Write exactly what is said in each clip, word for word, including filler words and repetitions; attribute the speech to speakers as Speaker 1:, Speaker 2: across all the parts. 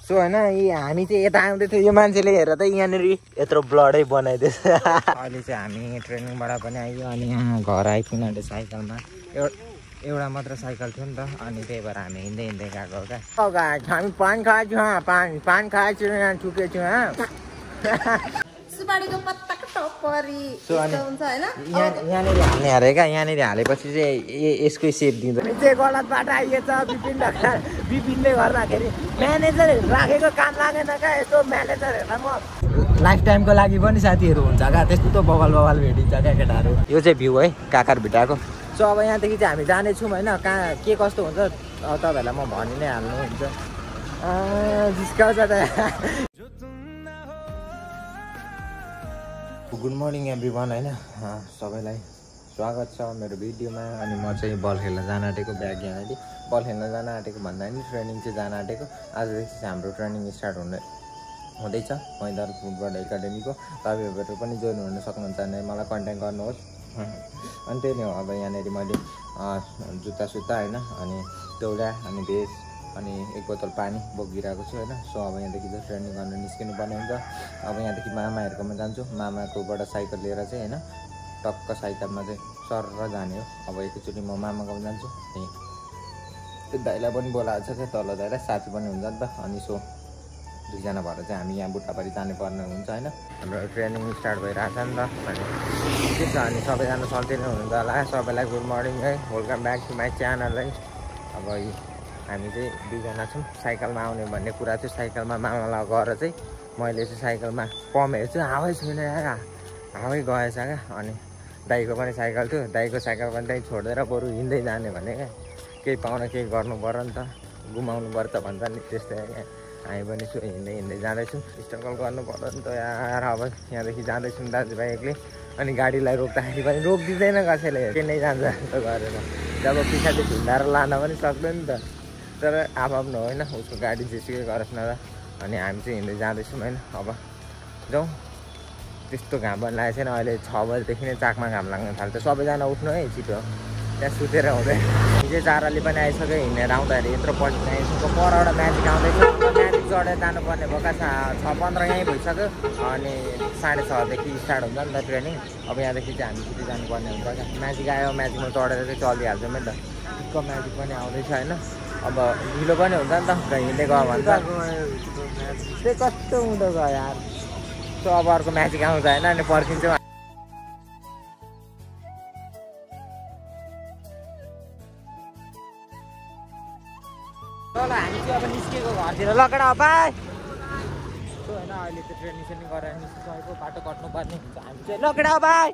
Speaker 1: so होइन यी हामी चाहिँ यता आउँदै थियो यो मान्छेले हेरेर त यहाँनिर यत्रो ब्लडै बनाइदिएछ अहिले चाहिँ हामी ट्रेनिङबाट पनि आइयो अनि यहाँ घर आइपुग्नु आँट्यो साइकलमा एउटा एउटा मात्र साइकल थियो नि त अनि त्यही भएर हामी हिँड्दै हिँड्दै गएको हो क्या हामी पान खाएछु पान पान खाएछु यहाँ ठुकेछु
Speaker 2: सुपारीको पत्ताको टपरी हुन्छ हैन
Speaker 1: यहाँनिर हाल्ने अरे क्या यहाँनिर हालेपछि चाहिँ यसकै सेप दिन्छ चाहिँ गलत बाटो आइएछ विपिन विपिनले गर्दाखेरि म्यानेजर राखेको काम लागेन क्या यस्तो म्यानेजरहरूलाई म लाइफ टाइमको लागि पनि साथीहरू हुन्छ क्या त्यस्तो बवाल बवाल भेटिन्छ क्या केटाहरू यो चाहिँ भ्यू है काकर भिटाको सो अब यहाँदेखि चाहिँ हामी जानेछौँ होइन कहाँ के कस्तो हुन्छ तपाईँहरूलाई म भनि नै हाल्नु हुन्छ जिस्काउँछ त गुड मर्निङ एभ्री वान होइन सबैलाई स्वागत छ मेरो भिडियोमा अनि म चाहिँ बल खेल्न जान आँटेको ब्याग यहाँनिर बल खेल्न जान आँटेको भन्दा पनि ट्रेनिङ चाहिँ जान आँटेको आजदेखि चाहिँ हाम्रो ट्रेनिङ स्टार्ट हुने हुँदैछ मैदार फुटबल एकाडेमीको तपाईँहरू पनि जोइन हुन सक्नुहुन्छ भने मलाई कन्ट्याक्ट गर्नुहोस् अनि त्यही नै हो अब यहाँनिर मैले जुत्ता सुत्ता होइन अनि दौडा अनि भेस्ट अनि एक बोतल पानी बोकिरहेको छु होइन सो अब यहाँदेखि चाहिँ ट्रेनिङ गर्न निस्किनु पर्ने हुन्छ अब यहाँदेखि मामाहरूकोमा जान्छु मामाकोबाट साइकल लिएर चाहिँ होइन टक्क साइकलमा चाहिँ सर जाने हो अब एकैचोटि म मामाकोमा जान्छु अनि त्यो दाइलाई पनि बोलाएको छ क्या तल दाइलाई साथी पनि हुन्छ नि त अनि सो दुईजना भएर चाहिँ हामी यहाँ बुट्टाबारी जानुपर्ने हुन्छ होइन हाम्रो ट्रेनिङ स्टार्ट भइरहेको छ नि त अनि के छ अनि सबैजना सल्ती नै हुनुहुन्छ होला सबैलाई गुड मर्निङ है welcome back to my channel है अब हामी चाहिँ दुईजना छौँ साइकलमा आउने भन्ने कुरा थियो साइकलमा मामालाई गएर चाहिँ मैले चाहिँ साइकलमा पम्प हेर्छु हावै छुइनँ यार हावै गएछ क्या अनि दाइको पनि साइकल थियो दाइको साइकल पनि दाइ छोडेर बरु हिँड्दै जाने भने क्या केही पाउन केही गर्नु पऱ्यो नि त घुमाउनु पर्छ भन्छ नि त्यस्तै क्या हामी पनि छु हिँड्दै हिँड्दै जाँदैछौँ स्ट्रगल गर्नु पऱ्यो नि त यार अब यहाँदेखि जाँदैछौँ दाजुभाइ एक्लै अनि गाडीलाई रोक्दाखेरि पनि रोकिदिँदैन कसैले के नै जान्छ जस्तो गरेर जब पछाडि झुन्डाएर लान पनि सक्दैन नि त तर आफ्नो होइन उसको गाडी जेसुकै गरोस् न त अनि हामी चाहिँ हिँड्दै जाँदैछौँ होइन अब जाउँ त्यस्तो घाम पनि लागेको छैन अहिले छ बजीदेखि नै चाकमा घाम लाग्न थाल्छ सबैजना उठ्नु है छिटो त्यहाँ सुतेर हुँदैन हिजो चाराले पनि आइसक्यो हिँडेर आउँदाखेरि यत्रो पल्टिन आइसक्यो परबाट म्याजिक आउँदैछ म्याजिक चढेर जानुपर्ने भएका छ पन्ध्र यहीँ भइसक्यो अनि साढे छदेखि स्टार्ट हुन्छ नि त ट्रेनिङ अब यहाँदेखि चाहिँ हामी छिटो जानुपर्ने हुन्छ क्या म्याजिक आयो म्याजिकमा चढेर चाहिँ चलिहाल्छौँ नि त ठिक्क म्याजिक पनि आउँदैछ होइन अब ढिलो पनि हुन्छ नि त हिँड्दै गयो भने त त्यो कस्तो हुँदो गयो यार सो अब अर्को म्याजिक आउँछ होइन अनि पर्खिन्छौँ ल हामी चाहिँ अब निस्केको घरतिर लकडा बाई होइन अहिले त्यो ट्रेनिङ सेनिङ गरेर निस्किसकेको बाटो कट्नुपर्ने हुन्छ हामी चाहिँ लकडा बाई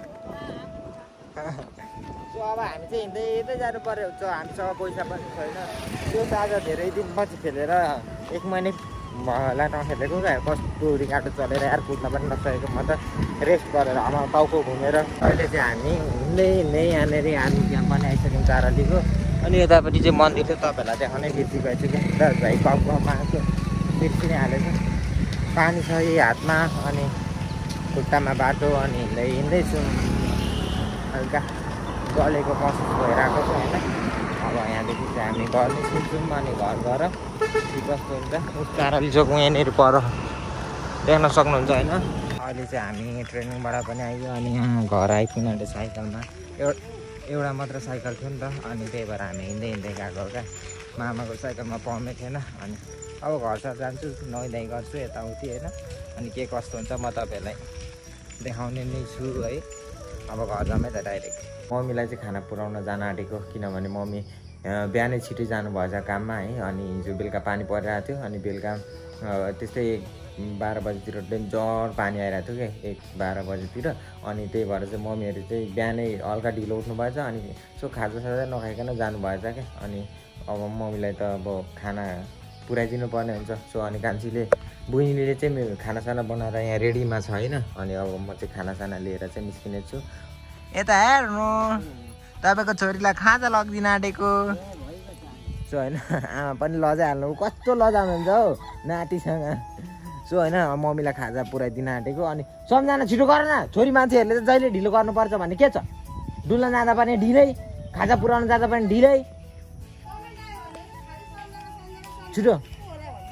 Speaker 1: सो अब हामी चाहिँ हिँड्दै हिँड्दै जानु पऱ्यो हुन्छ हामीसँग पैसा पनि छैन त्यो त आज धेरै दिनपछि खेलेर एक महिना भएला नखेलेको क्या कस्तो रिगाटो चलेर यार कुद्न पनि नसकेको म त रेस्ट गरेर अब टाउको घुमेर अहिले चाहिँ हामी हिँड्दै हिँड्दै यहाँनिर हामी त्यहाँ पनि आइसक्यौँ चारलीको अनि यतापट्टि चाहिँ मन्दिर चाहिँ तपाईँहरूलाई देखाउनै बिर्सिरहेको छु कि दाजुभाइ गाउँ गाउँमा आएको बिर्सि नै हालेको पानी छ यही हातमा अनि खुट्टामा बाटो अनि हिँड्दै हिँड्दैछु हल्का गलेको महसुस भइरहेको छ होइन अब यहाँदेखि चाहिँ हामी घर निस्किन्छौँ अनि घर गएर के कस्तो हुन्छ उस चारली चोक यहाँनिर पर देख्न सक्नुहुन्छ होइन अहिले चाहिँ हामी ट्रेनिङबाट पनि आइयो अनि यहाँ घर आइपुग्नु आँट्यो साइकलमा एउटा एउटा मात्र साइकल थियो नि त अनि त्यही भएर हामी हिँड्दै हिँड्दै गएको क्या मामाको साइकलमा पम्पै थिएन अनि अब घरसर जान्छु नुहाइधुवाइ गर्छु यताउति होइन अनि के कस्तो हुन्छ म तपाईँहरूलाई देखाउने नै छु है अब घर जामै त डाइरेक्ट मम्मीलाई चाहिँ खाना पुऱ्याउन जान आँटेको किनभने मम्मी बिहानै छिटै जानुभएछ काममा है अनि हिजो बेलुका पानी परिरहेको थियो अनि बेलुका त्यस्तै बाह्र बजीतिर डेन्जर पानी आइरहेको थियो क्या एक बाह्र बजीतिर अनि त्यही भएर चाहिँ मम्मीहरू चाहिँ बिहानै हल्का ढिलो उठ्नु भएछ अनि सो खाजा साजा नखाइकन जानुभएछ क्या अनि अब मम्मीलाई त अब खाना पुऱ्याइदिनु पर्ने हुन्छ सो अनि कान्छीले बहिनीले चाहिँ मेरो खानासाना बनाएर यहाँ रेडीमा छ होइन अनि अब म चाहिँ खानासाना लिएर चाहिँ निस्किने छु यता हेर्नु तपाईँको छोरीलाई खाजा लगिदिन आँटेको सो होइन आमा पनि लजाइहाल्नु कस्तो लजाउनुहुन्छ हौ नातिसँग सो होइन मम्मीलाई खाजा पुऱ्याइदिन आँटेको अनि सम्झना छिटो गर न छोरी मान्छेहरूले त जहिले ढिलो गर्नुपर्छ भन्ने के छ डुल्न जाँदा पनि ढिलै खाजा पुऱ्याउन जाँदा पनि ढिलै छिटो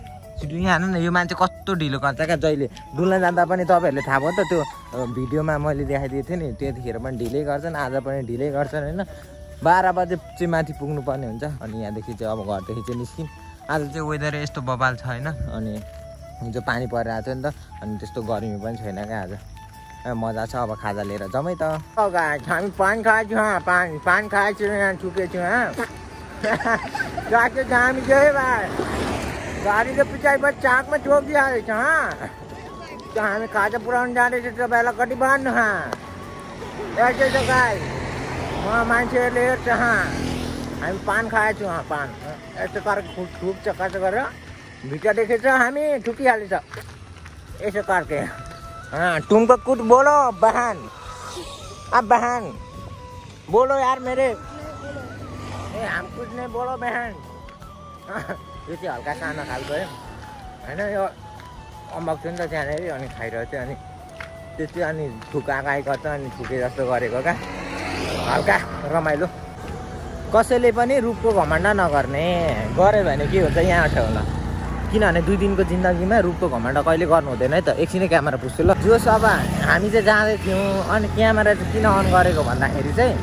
Speaker 1: यहाँ हेर्नु न यो मान्छे कस्तो ढिलो गर्छ क्या जहिले डुल्न जाँदा पनि तपाईँहरूले थाहा भयो त त्यो भिडियोमा मैले देखाइदिएको थिएँ नि त्यतिखेर पनि ढिलै गर्छन् आज पनि ढिलै गर्छन् होइन बाह्र बजे चाहिँ माथि पुग्नुपर्ने हुन्छ अनि यहाँदेखि चाहिँ अब घरदेखि चाहिँ निस्क्यौँ आज चाहिँ वेदर यस्तो बबाल छ होइन अनि हिजो पानी परिरहेको थियो नि त अनि त्यस्तो गर्मी पनि छैन क्या आज मजा छ अब खाजा लिएर जमै त हामी पान खाएको हाँ पान पान खाएको छु यहाँ ठुकेको छु हाँ गएको छ हामी गयो भाइ गाडीले पछाडि पछि चाकमा ठोकिहालेको छ हाँ हामी खाजा पुऱ्याउनु जाँदैछ तपाईँलाई कति भन्नु हाँ यस्तै छ गाई म मान्छेहरूले हेर्छ हाँ हामी पान खाएको छौँ हाँ पान यस्तो करके ठुक्छ कसो गरेर भित्र देखेछ हामी ठुकिहालेछ यसो करके हाँ तुमको कुछ बोलो बहन अब बहन बोलो यार मेरे ए हम कुछ नहीं बोलो बहन यो चाहिँ हल्का सानो खालको होइन यो अम्बक थियो नि त त्यहाँनिर अनि खाइरहेको थियो अनि त्यस्तै अनि ठुकाएको आइ गर्छ अनि ठुके जस्तो गरेको क्या हल्का रमाइलो कसैले पनि रूपको घमण्ड नगर्ने गऱ्यो भने के हुन्छ यहाँ आउँछ होला किनभने दुई दिनको जिन्दगीमा रूपको घमण्ड कहिले गर्नु हुँदैन है त एकछिनै क्यामेरा पुस्छु ल जो सब हामी चाहिँ जाँदै थियौँ अनि क्यामेरा चाहिँ किन अन गरेको भन्दाखेरि चाहिँ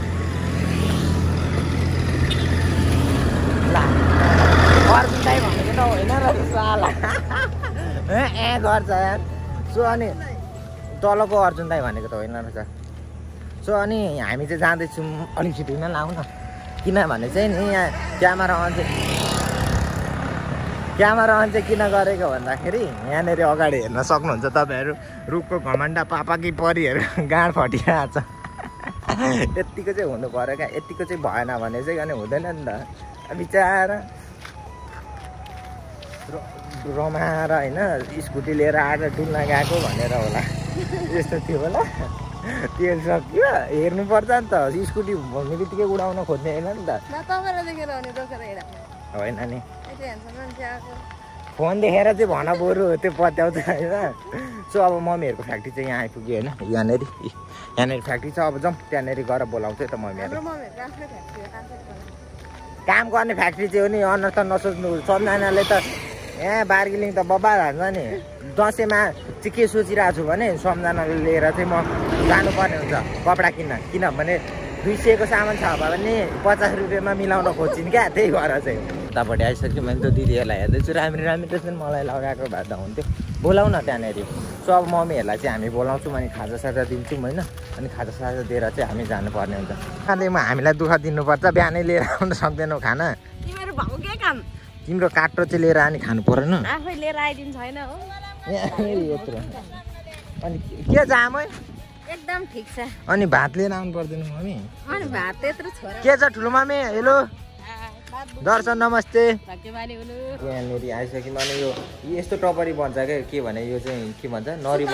Speaker 1: अर्जुन दाइ भनेको त होइन र साला ए गर्छ यार सो अनि तलको अर्जुन दाइ भनेको त होइन रहेछ सो अनि हामी चाहिँ जाँदैछौँ अलिक छिटोमा लाउँ न किनभने चाहिँ नि यहाँ क्यामेरा अन चाहिँ क्यामेरा अन चाहिँ किन गरेको भन्दाखेरि यहाँनिर अगाडि हेर्न सक्नुहुन्छ तपाईँहरू रुखको घमण्ड पापा कि परिहरू गाँड फटिरहेको छ यत्तिको चाहिँ हुनु पऱ्यो क्या यत्तिको चाहिँ भएन भने चाहिँ अनि हुँदैन नि त बिचारा रमाएर होइन स्कुटी लिएर आएर डुल्न गएको भनेर होला यस्तो थियो होला तेल सक्यो हेर्नुपर्छ नि त स्कुटी भन्ने बित्तिकै उडाउन खोज्ने होइन नि त होइन नि फोन देखेर चाहिँ भन बरु त्यो पत्याउँछ होइन सो अब मम्मीहरूको फ्याक्ट्री चाहिँ यहाँ आइपुग्यो होइन यहाँनिर यहाँनिर फ्याक्ट्री छ अब जाउँ त्यहाँनिर गएर बोलाउँछु त मम्मीहरू काम गर्ने फ्याक्ट्री चाहिँ हो नि अनुहार त नसोच्नु सम्झनाले त यहाँ बार्गेनिङ त बब्बाल हान्छ नि दसैँमा चाहिँ के सोचिरहेको छु भने सम्झनाले लिएर चाहिँ म जानुपर्ने हुन्छ कपडा किन्न किनभने दुई सयको सामान छ भने पचास रुपियाँमा मिलाउन खोज्छिन् क्या त्यही भएर चाहिँ उतापट्टि आइसक्यो मैले त दिदीहरूलाई हेर्दैछु राम्री राम्री त्यसमा मलाई लगाएको भए त हुन्थ्यो बोलाउन त्यहाँनिर सो अब मम्मीहरूलाई चाहिँ हामी बोलाउँछौँ अनि खाजा साजा दिन्छौँ होइन अनि खाजा साजा दिएर चाहिँ हामी जानुपर्ने हुन्छ खाँदै म हामीलाई दुःख दिनुपर्छ बिहानै लिएर आउन सक्दैनौ खाना तिम्रो काट्रो चाहिँ लिएर आनी खानु परेन
Speaker 2: आफै लिएर आइदिन्छ होइन हो
Speaker 1: यत्रो अनि के जाम है
Speaker 2: एकदम ठिक छ
Speaker 1: अनि भात लिएर आउनु पर्दैन मम्मी
Speaker 2: अनि भात त्यत्रो छोरा
Speaker 1: के छ ठुलो मम्मी हेलो दर्शन नमस्ते यहाँनिर आइसक्यौँ अनि यो यस्तो टपरी बन्छ क्या के भने यो चाहिँ के भन्छ नरी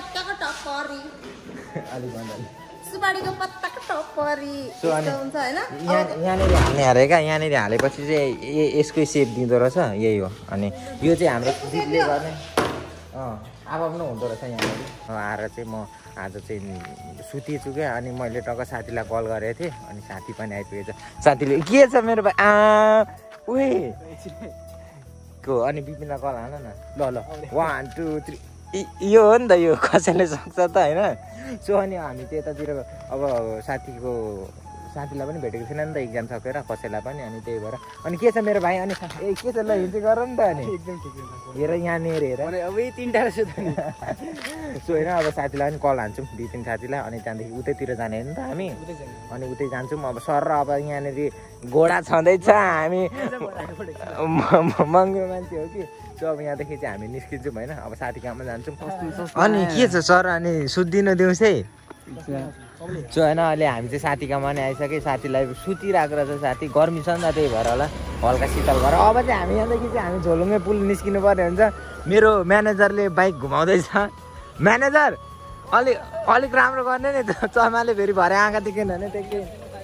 Speaker 1: अलिक भन्छ
Speaker 2: सुपारीको पत्ताको टपरी हुन्छ हैन
Speaker 1: यहाँनिर हाल्ने हाले क्या यहाँनिर हालेपछि चाहिँ यसकै सेप दिँदो रहेछ यही हो अनि यो चाहिँ हाम्रो दिदीले गर्ने अँ अब पनि हुँदो रहेछ यहाँनिर आएर चाहिँ म आज चाहिँ सुतेछु क्या अनि मैले टक्क साथीलाई कल गरेको थिएँ अनि साथी पनि आइपुगेछ साथीले के छ मेरो भाइ आ उही को अनि बिपिनलाई कल हान न ल ल वान टू थ्री यो हो नि त यो कसैले सक्छ त होइन सो अनि हामी त्यतातिर अब साथीको साथीलाई पनि भेटेको थिएन नि त इक्जाम सकेर कसैलाई पनि अनि त्यही भएर अनि के छ मेरो भाइ अनि ए के छ ल हिँड्दै गर नि त अनि एकदम ठिकै हेर यहाँनिर हेर अब यही तिनवटा रहेछ त नि सो होइन अब साथीलाई पनि कल हान्छौँ दुई तिन साथीलाई अनि त्यहाँदेखि उतैतिर जाने हो नि त हामी अनि उतै जान्छौँ अब सर र अब यहाँनिर घोडा छँदैछ हामी महँगो मान्छे हो कि सो अब यहाँदेखि चाहिँ हामी निस्किन्छौँ होइन अब साथी कहाँमा जान्छौँ अनि के छ सर अनि सुत्दिनु दिउँसै सो होइन अहिले हामी चाहिँ साथी कहाँ नै आइसक्यो साथीलाई सुतिरहेको रहेछ साथी गर्मी छ नि त त्यही भएर होला हल्का शीतल भएर अब चाहिँ हामी यहाँदेखि चाहिँ हामी झोलुङै पुल निस्किनु पर्ने हुन्छ मेरो म्यानेजरले बाइक घुमाउँदैछ म्यानेजर अलिक अलिक राम्रो गर्ने नि त चमाले फेरि भरे आँखा देखेन भने त्यो के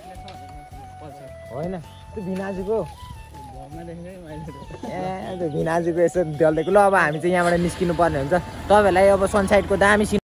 Speaker 1: होइन त्यो भिनाजुको ए त्यो भिनाजुको यसो डल्दैको ल अब हामी चाहिँ यहाँबाट निस्किनु पर्ने हुन्छ तपाईँहरूलाई अब सनसाइडको दामी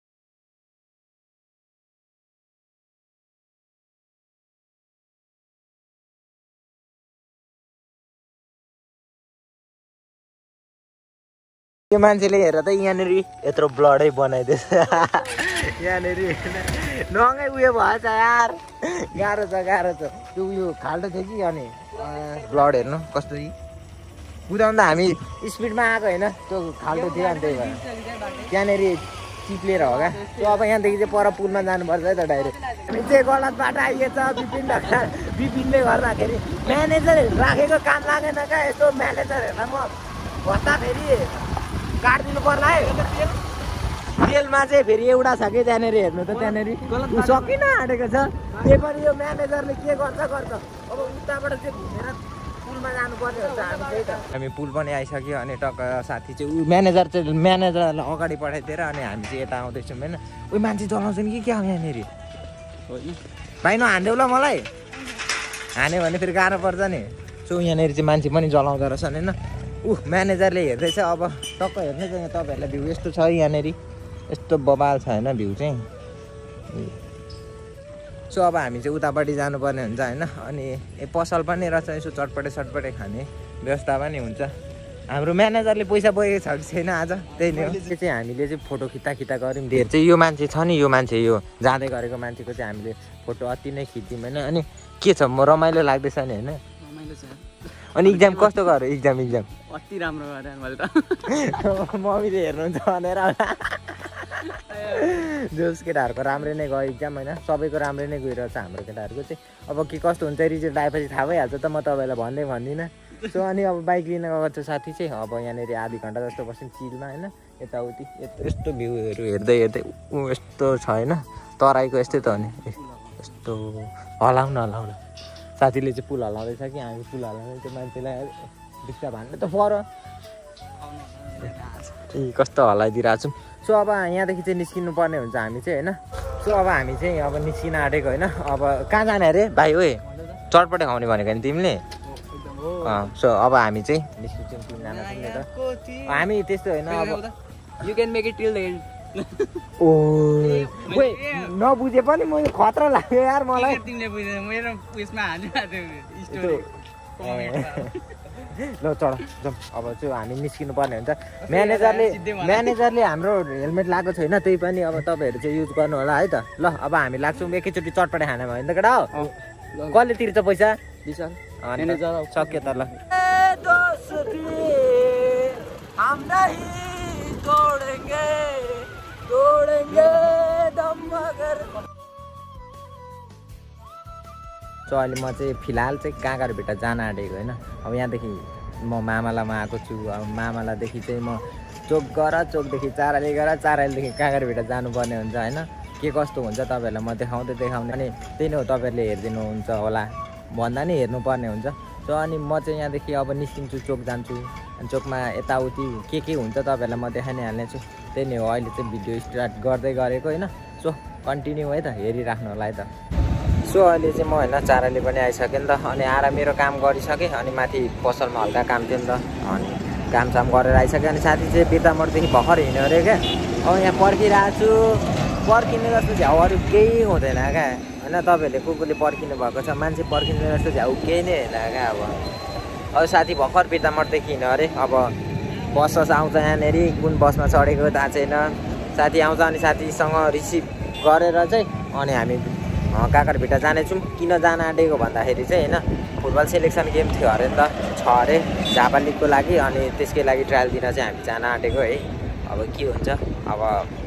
Speaker 1: यो मान्छेले हेर त यहाँनिर यत्रो ब्लडै बनाइदिएछ यहाँनिर नङै उयो भएछ यार गाह्रो छ गाह्रो छ त्यो उयो खाल्टो थियो कि अनि ब्लड हेर्नु कस्तो कुदाउँदा हामी स्पिडमा आएको होइन त्यो खाल्टो थियो अनि त्यही भएर त्यहाँनिर चिप्लेर हो क्या त्यो अब यहाँदेखि चाहिँ पर पुलमा जानुपर्छ है त डाइरेक्ट हामी चाहिँ गलत बाटो आइएछ विपिन विपिनले गर्दाखेरि म्यानेजर राखेको काम लागेन क्या यस्तो म्यानेजरहरूलाई म भत्ता फेरि काटिदिनु पर्ला है तेलमा चाहिँ फेरि एउटा छ कि त्यहाँनिर हेर्नु त त्यहाँनिर सकिन आँटेको छ त्यही पनि यो म्यानेजरले के गर्छ गर्छ अब उताबाट चाहिँ घुमेर पुलमा जानुपर्ने हुन्छ हामी त्यही त हामी पुल पनि आइसक्यो अनि टक्क साथी चाहिँ ऊ म्यानेजर चाहिँ म्यानेजरलाई अगाडि पठाइदिएर अनि हामी चाहिँ यता आउँदैछौँ होइन उयो मान्छे चलाउँछन् कि क्या हो यहाँनिर भाइ नहान्देऊ ल मलाई हान्यो भने फेरि गाह्रो पर्छ नि सो यहाँनिर चाहिँ मान्छे पनि जलाउँदो रहेछन् होइन ऊ म्यानेजरले हेर्दैछ अब टक्क हेर्नु चाहिँ तपाईँहरूलाई भ्यू यस्तो छ यहाँनिर यस्तो बबाल छ होइन भ्यू चाहिँ सो अब हामी चाहिँ उतापट्टि जानुपर्ने हुन्छ होइन अनि ए पसल पनि रहेछ यसो चटपटे सटपटे खाने व्यवस्था पनि हुन्छ हाम्रो म्यानेजरले पैसा बोकेको छ कि छैन आज त्यही नै हो त्यो चाहिँ हामीले चाहिँ फोटो खिच्दा खिच्दा गऱ्यौँ धेर चाहिँ यो मान्छे छ नि यो मान्छे यो जाँदै गरेको मान्छेको चाहिँ हामीले फोटो अति नै खिच्यौँ होइन अनि के छ म रमाइलो लाग्दैछ नि होइन
Speaker 3: रमाइलो छ
Speaker 1: अनि इक्जाम कस्तो गऱ्यो इक्जाम इक्जाम
Speaker 3: अति राम्रो गरेँ मैले त
Speaker 1: मम्मीले हेर्नुहुन्छ भनेर जोस केटाहरूको राम्रै नै गयो इक्जाम होइन सबैको राम्रै नै गइरहेछ हाम्रो केटाहरूको चाहिँ अब के कस्तो हुन्छ रिजल्ट आएपछि थाहा भइहाल्छ त म तपाईँलाई भन्दै भन्दिनँ सो अनि अब बाइक लिन गएको छ साथी चाहिँ अब यहाँनिर आधी घन्टा जस्तो बस्यौँ चिलमा होइन यताउति यस्तो भ्यूहरू हेर्दै हेर्दै ऊ यस्तो छ होइन तराईको यस्तै त हो नि यस्तो हलाउन हलाउन साथीले चाहिँ पुल हलाउँदैछ कि हामी पुल हलाउँदै त्यो मान्छेलाई डिस्टर्ब हान्नु त पर ए कस्तो हलाइदिइरहेको छौँ सो अब यहाँदेखि चाहिँ निस्किनु पर्ने हुन्छ हामी चाहिँ होइन सो अब हामी चाहिँ अब निस्किन आँटेको होइन अब कहाँ जाने अरे भाइ ओए चटपटे खाउने भनेको नि तिमीले सो अब हामी चाहिँ निस्किन्छौँ तिनजना तिमीले त हामी त्यस्तो होइन अब
Speaker 3: you can make it till the end
Speaker 1: ओ नबुझे पनि म खतरा लाग्यो यार मलाई
Speaker 3: तिमीले बुझेन मेरो उयसमा हाल्नु स्टोरी
Speaker 1: ल चढ जाउँ अब चाहिँ हामी निस्किनु पर्ने हुन्छ म्यानेजरले म्यानेजरले हाम्रो हेलमेट लगाएको छैन त्यही पनि अब तपाईँहरू चाहिँ युज गर्नु होला है त ल अब हामी लाग्छौँ एकैचोटि चटपटे खाना भयो नि त केटा हो कसले तिर्छ पैसा सक्यो त ल सो अहिले म चाहिँ फिलहाल चाहिँ काँगरभिट्टा जान आँटेको होइन अब यहाँदेखि म मामालामा आएको छु अब मामालादेखि चाहिँ म चोक गर चोकदेखि चाराली गर चारालीदेखि काँगरभिट्टा जानुपर्ने हुन्छ होइन के कस्तो हुन्छ तपाईँहरूलाई म देखाउँदै देखाउने अनि त्यही नै हो तपाईँहरूले हेरिदिनुहुन्छ होला भन्दा नि हेर्नुपर्ने हुन्छ सो अनि म चाहिँ यहाँदेखि अब निस्किन्छु चोक जान्छु अनि चोकमा यताउति के के हुन्छ तपाईँहरूलाई म देखाइ नै हाल्नेछु त्यही नै हो अहिले चाहिँ भिडियो स्टार्ट गर्दै गरेको होइन सो कन्टिन्यू है त हेरिराख्नु होला है त सो अहिले चाहिँ म होइन चाराले पनि आइसकेँ नि त अनि आएर मेरो काम गरिसकेँ अनि माथि पसलमा हल्का काम थियो नि त अनि कामसाम गरेर आइसकेँ अनि साथी चाहिँ बिर्तामोडदेखि भर्खर हिँड्यो अरे क्या अब यहाँ पर्खिरहेको छु पर्खिने जस्तो झ्याउहरू केही हुँदैन क्या होइन तपाईँहरूले को कोले पर्खिनु भएको छ मान्छे पर्खिने जस्तो झ्याउ केही नै होइन क्या अब अब साथी भर्खर बिर्तामोडदेखि हिँड्यो अरे अब बस सस आउँछ यहाँनिर कुन बसमा चढेको थाहा छैन साथी आउँछ अनि साथीसँग रिसिभ गरेर चाहिँ अनि हामी काँगरभिट्टा जानेछौँ किन जान आँटेको भन्दाखेरि चाहिँ होइन फुटबल सेलेक्सन गेम थियो अरे नि त छ अरे झापा लिगको लागि अनि त्यसकै लागि ट्रायल दिन चाहिँ हामी जान आँटेको है अब के हुन्छ अब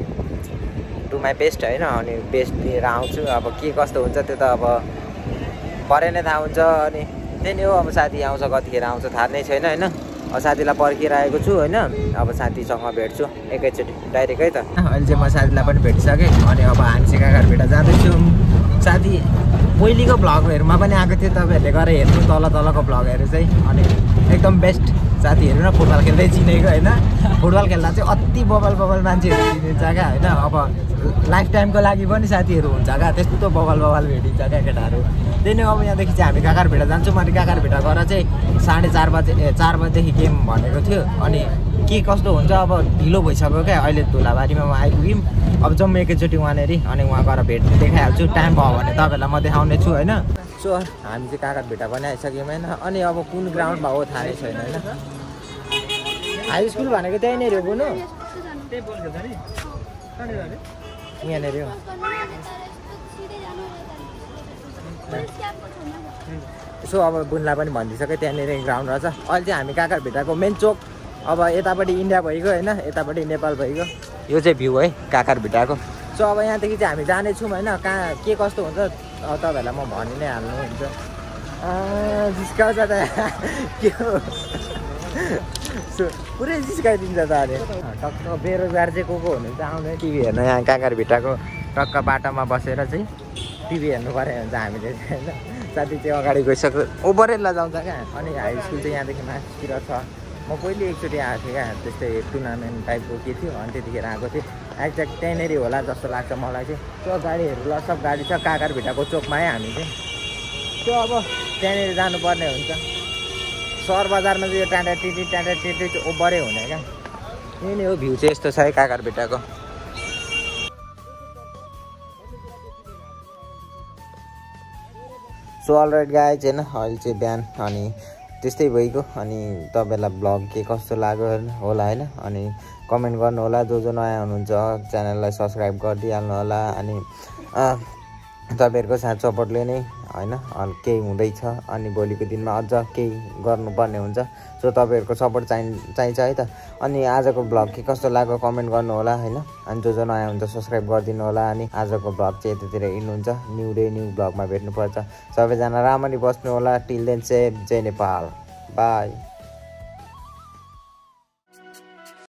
Speaker 1: डु माई बेस्ट होइन अनि बेस्ट दिएर आउँछु अब के कस्तो हुन्छ त्यो त अब परे नै थाहा हुन्छ अनि त्यही नै हो अब साथी आउँछ कतिखेर आउँछ थाहा नै छैन होइन अब साथीलाई पर्खिरहेको छु होइन अब साथीसँग भेट्छु एकैचोटि डाइरेक्ट है त अहिले चाहिँ म साथीलाई पनि भेटिसकेँ अनि अब हामी चाहिँ काँगरभिट्टा जाँदैछौँ साथी पहिलेको भ्लगहरूमा पनि आएको थियो तपाईँहरूले गएर हेर्नु तल तलको भ्लगहरू चाहिँ अनि एकदम बेस्ट साथीहरू न फुटबल खेल्दै चिनेको होइन फुटबल खेल्दा चाहिँ अति बबल बबल मान्छेहरू चिनिन्छ क्या होइन अब लाइफ टाइमको लागि पनि साथीहरू हुन्छ क्या त्यस्तो बबल बबल भेटिन्छ क्या केटाहरू त्यही नै अब यहाँदेखि चाहिँ हामी काँगरभिट्टा जान्छौँ अनि काँगरभिट्टा गएर चाहिँ साढे चार बजे ए चार बजेदेखि गेम भनेको थियो अनि के कस्तो हुन्छ अब ढिलो भइसक्यो क्या अहिले धुलाबारीमा म आइपुग्यौँ अब जम्मै एकैचोटि वहाँनिर अनि उहाँ गएर भेट देखाइहाल्छु टाइम भयो भने तपाईँहरूलाई म देखाउने छु होइन सो हामी चाहिँ काँगरभिट्टा पनि आइसक्यौँ होइन अनि अब कुन ग्राउन्डमा हो थाहा नै छैन होइन हाई स्कुल भनेको त्यहीँनिर हो बुनु
Speaker 3: त्यही बोल खेल्छ नि कहाँनिर अरे
Speaker 1: यहाँनिर हो यसो अब बुनलाई पनि भनिदिइसक्यो त्यहाँनिर ग्राउन्ड रहेछ अहिले चाहिँ हामी काकरभिट्टाको मेन चोक अब यतापट्टि इन्डिया भइगयो होइन यतापट्टि नेपाल भइगयो यो चाहिँ भ्यू है काकरभिट्टाको सो अब यहाँदेखि चाहिँ हामी जानेछौँ होइन कहाँ के कस्तो हुन्छ तपाईँहरूलाई म भनि नै हाल्नु हुन्छ जिस्काउँछ त के हो सो पुरै जिस्काइदिन्छ त अरे टक्क बेरोजगार चाहिँ को को हुनुहुन्छ आउँदैन टिभी हेर्न यहाँ काकरभिट्टाको टक्क बाटोमा बसेर चाहिँ टिभी हेर्नु पऱ्यो हुन्छ हामीले चाहिँ होइन साथी चाहिँ अगाडि गइसक्यो ओभरै लजाउँछ क्या अनि हाई स्कुल चाहिँ यहाँदेखि माथितिर छ म पहिले एकचोटि आएको थिएँ क्या त्यस्तै टुर्नामेन्ट टाइपको के थियो अनि त्यतिखेर आएको थिएँ एक्ज्याक्ट त्यहीँनिर होला जस्तो लाग्छ मलाई चाहिँ त्यो गाडीहरू ल सब गाडी छ काकरभिट्टाको चोकमा है हामी चाहिँ त्यो अब त्यहाँनिर जानुपर्ने हुन्छ सहर बजारमा चाहिँ यो टाँडा टिटी टाँडा टिटी चाहिँ ओभरै हुने क्या यही नै हो भ्यू चाहिँ यस्तो छ है काकरभिट्टाको सो अलराइट गाई चाहिँ होइन अहिले चाहिँ बिहान अनि त्यस्तै भइगयो अनि तपाईँलाई ब्लग के कस्तो लाग्यो होला होइन अनि कमेन्ट गर्नु होला जो जो नयाँ हुनुहुन्छ च्यानललाई सब्सक्राइब गरिदिइहाल्नु होला अनि तपाईँहरूको साथ सपोर्टले नै होइन केही हुँदैछ अनि भोलिको दिनमा अझ केही गर्नुपर्ने हुन्छ सो तपाईँहरूको सपोर्ट चाहिँ चाहिन्छ है त अनि आजको ब्लग के कस्तो लाग्यो कमेन्ट गर्नु होला होइन अनि जो जो नयाँ हुन्छ सब्सक्राइब गरिदिनु होला अनि आजको ब्लग चाहिँ यतातिर हिँड्नुहुन्छ न्यू डे न्यू ब्लगमा भेट्नुपर्छ सबैजना राम्ररी बस्नु होला टिल देन सेफ जय नेपाल बाई